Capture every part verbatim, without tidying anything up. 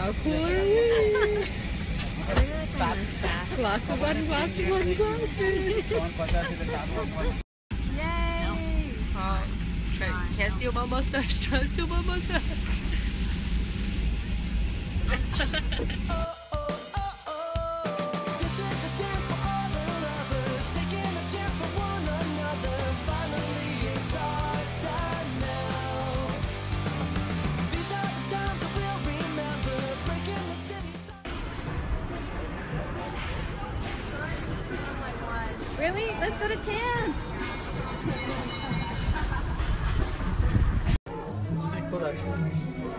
How cool are we? Glasses on glasses on glasses. Yay! No. Oh, try, can't steal my mustache. Try to steal my mustache. Really? Let's go to Chance! It's pretty cool actually.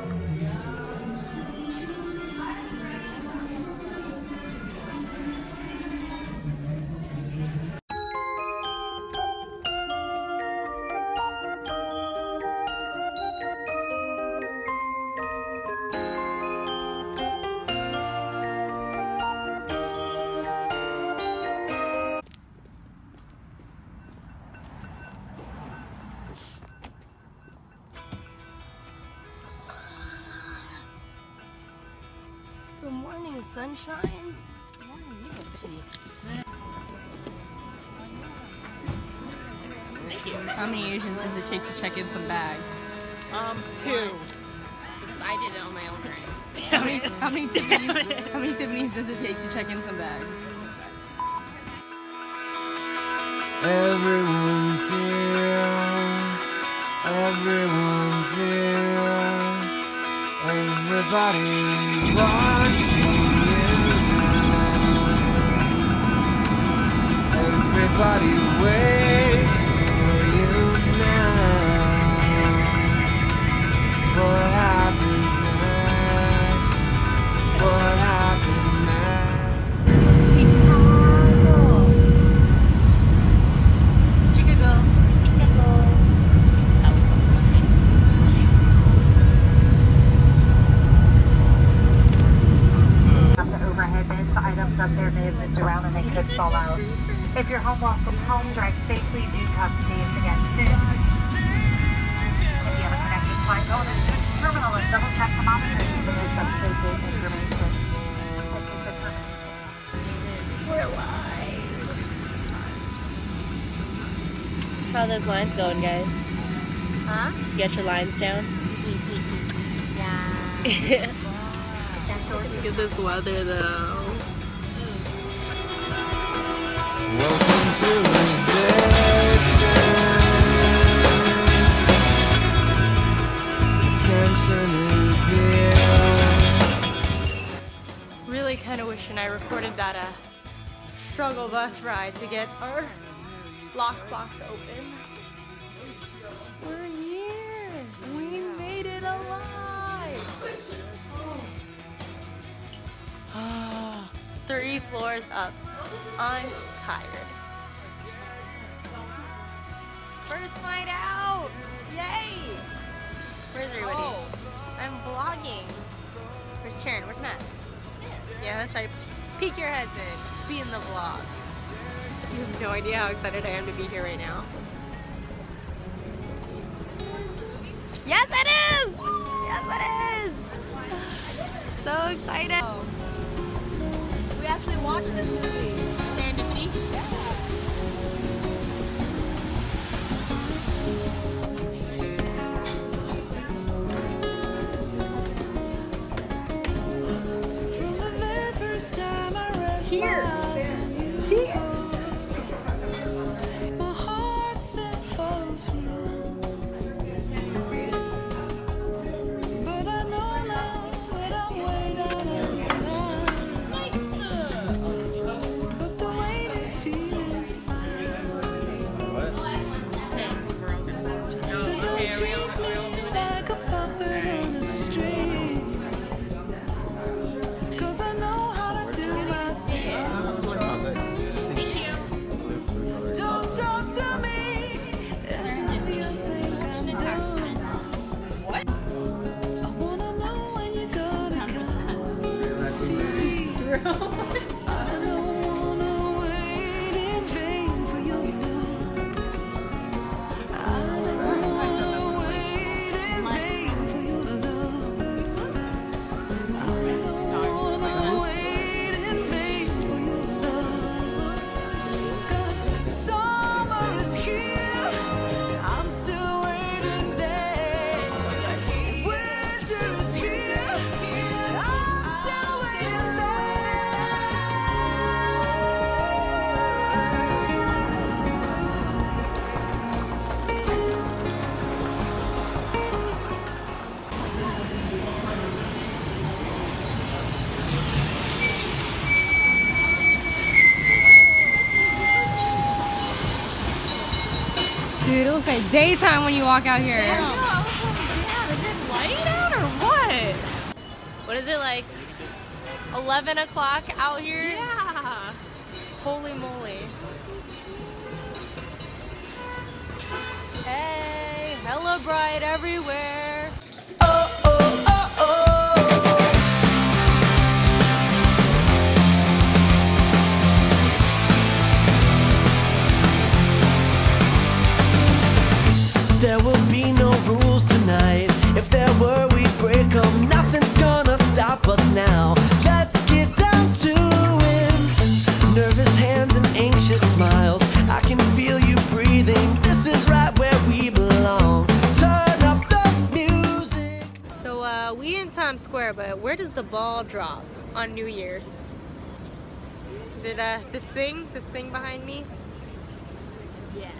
Good morning, sunshines. Thank you. How many Asians does it take to check in some bags? Um, two. Because I did it on my own already. How many, how many Tiffany's, how many Tiffany's does it take to check in some bags? Everyone's here. Everyone's here. Everybody's watching you now. Everybody waits for you now. What happens next? What happens next? Chicago. Chicago. Chicago. That's how it goes in my face. The overhead bins, the items up there may have moved around and they could fall out. If you're home while from home, drive safely, do talk to Dave again soon. If you have a connected flight, go to the terminal and double check the monitors for the substation information. We're live. How are those lines going, guys? Huh? You got your lines down? Yeah. Look at this weather though. Welcome to resistance. Attention is here. Really kind of wishing I recorded that uh, struggle bus ride to get our lockbox open. We're here. We made it alive. Oh. Three floors up. I'm tired. First night out! Yay! Where's everybody? Oh. I'm vlogging. Where's Sharon? Where's Matt? Yeah, that's right. Peek your heads in. Be in the vlog. You have no idea how excited I am to be here right now. Yes, it is! Yes, it is! So excited. Oh. We actually watched this movie. Serendipity? Here. Here. like daytime when you walk out here. Yeah, no, I was like, yeah, is it light out or what? What is it like? eleven o'clock out here? Yeah. Holy moly. Hey, hella bright everywhere. Oh, oh, oh, oh. There will be no rules tonight. If there were, we'd break them. Nothing's gonna stop us now. Let's get down to it. Nervous hands and anxious smiles. I can feel you breathing. This is right where we belong. Turn up the music. So uh, we in Times Square, but where does the ball drop on New Year's? Is it uh, this thing? This thing behind me? Yes.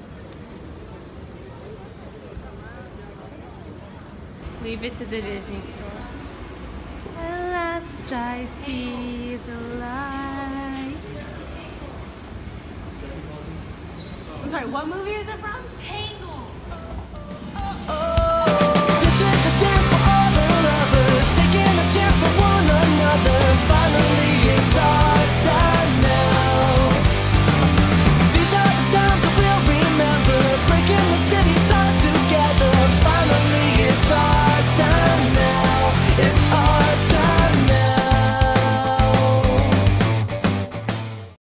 Leave it to the Disney store. At last I see the light. I'm sorry, what movie is it from?